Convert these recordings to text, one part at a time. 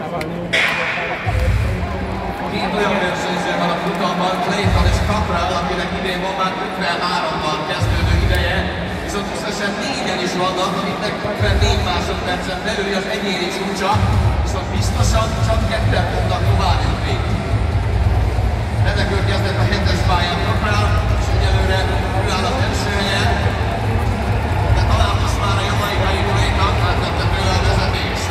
Két olyan versenyző van a futamban, Clayton és akinek idén van már 53-ban kezdődő ideje, viszont összesen 4-en is vannak, akiknek 54 másodpercen belüli az egyéni csúcsa, viszont biztosan csak 2-en fognak tovább jutni. Redekül kezdett a 7-es pályán Kapel, és egyelőre ő áll az első helyen, de talán most már a jamaikai Clayton átvette tőle a vezetést.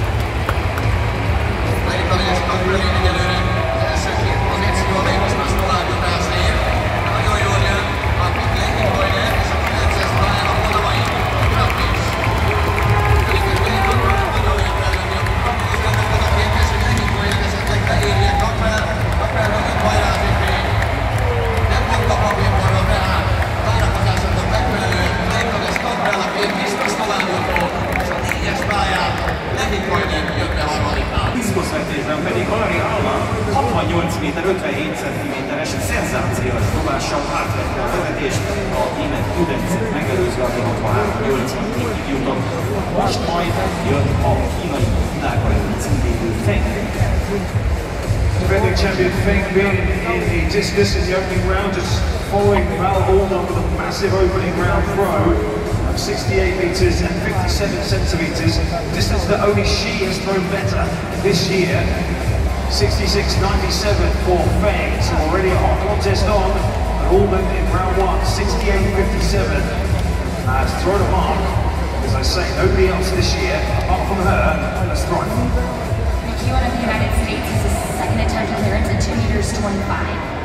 Clayton és Kapel egyelőre az első két pozíció, még most már továbbjutás ér. Nagyon jól jön a Clayton Boyner és a 9-es pályán a Panamai Gratis. Clayton nagyon jön felvenni a futamot, és ennek az a kérdés, hogy Clayton Boyner esetleg beérje Kapel mögött hajrázik még. Nem fogta papírforra tehát várakozásoknak megfelelően Clayton és Kapel a két biztos továbbjutó, és a 4-es pályán Clayton Boyner jött be harmadiknál. Diszkoszvetésben pedig Alari Alma 68 méter 57 cm-es szenzációs dobással átvette a vezetést, a német Tudencet megelőzve, aki 63-84-ig jutott. Most majd jön a kínai világbajnoki címvédő Feng. Defending champion Feng Bin in the discus in the opening round, just following Mal Holden with a massive opening round throw of 68 meters and 57 centimeters, distance that only she has thrown better this year. 66.97 for Feng, so already a hot contest on. Holden in round one, 68.57, has thrown a mark. As I say, nobody else this year, apart from her, has thrown. The Q1 of the United States is his second attempt at clearance at 2 meters 25.